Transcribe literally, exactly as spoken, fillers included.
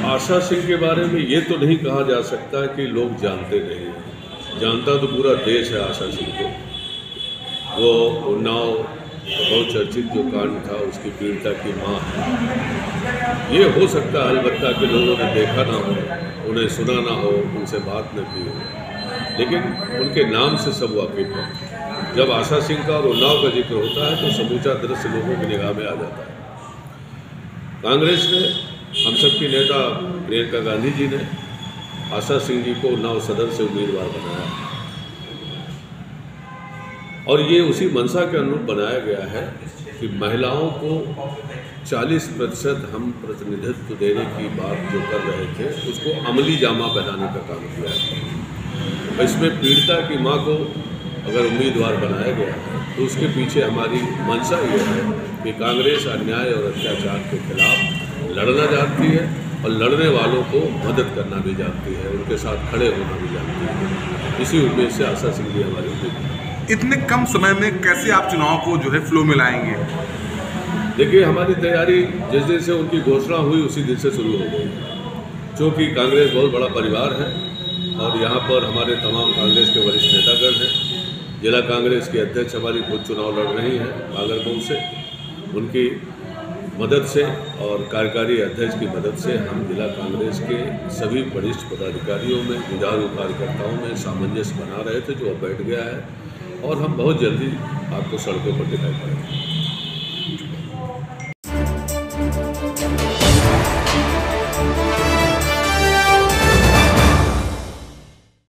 आशा सिंह के बारे में ये तो नहीं कहा जा सकता कि लोग जानते नहीं हैं। जानता तो पूरा देश है आशा सिंह को। वो उन्नाव बहुत चर्चित जो कांड था उसकी पीड़िता की माँ है। ये हो सकता है अलबत्ता कि लोगों ने देखा ना हो, उन्हें सुना ना हो, उनसे बात न की हो, लेकिन उनके नाम से सब वाकिफ हैं। जब आशा सिंह का और उन्नाव का जिक्र होता है तो समूचा दृश्य लोगों की निगाह में आ जाता है। कांग्रेस ने, हम सबकी नेता प्रियंका गांधी जी ने आशा सिंह जी को उन्नाव सदर से उम्मीदवार बनाया और ये उसी मंशा के अनुरूप बनाया गया है कि महिलाओं को चालीस प्रतिशत हम प्रतिनिधित्व देने की बात जो कर रहे थे उसको अमली जामा पहनाने का काम किया है। इसमें पीड़िता की मां को अगर उम्मीदवार बनाया गया है तो उसके पीछे हमारी मंशा ये है कि कांग्रेस अन्याय और अत्याचार के खिलाफ लड़ना जानती है और लड़ने वालों को मदद करना भी जानती है, उनके साथ खड़े होना भी जानती है। इसी उम्मीद से आशा सिंह जी हमारी उम्मीद। इतने कम समय में कैसे आप चुनाव को जो है फ्लो में लाएंगे? देखिए, हमारी तैयारी जिस दिन से उनकी घोषणा हुई उसी दिन से शुरू हो गई। चूँकि कांग्रेस बहुत बड़ा परिवार है और यहाँ पर हमारे तमाम कांग्रेस के वरिष्ठ नेतागण हैं। जिला कांग्रेस की अध्यक्ष हमारी खुद चुनाव लड़ रही हैं भागलपुर से, उनकी मदद से और कार्यकारी अध्यक्ष की मदद से हम जिला कांग्रेस के सभी वरिष्ठ पदाधिकारियों में, जुझारू कार्यकर्ताओं में सामंजस्य बना रहे थे जो अब बैठ गया है और हम बहुत जल्दी आपको सड़कों पर दिखाई पड़ेंगे।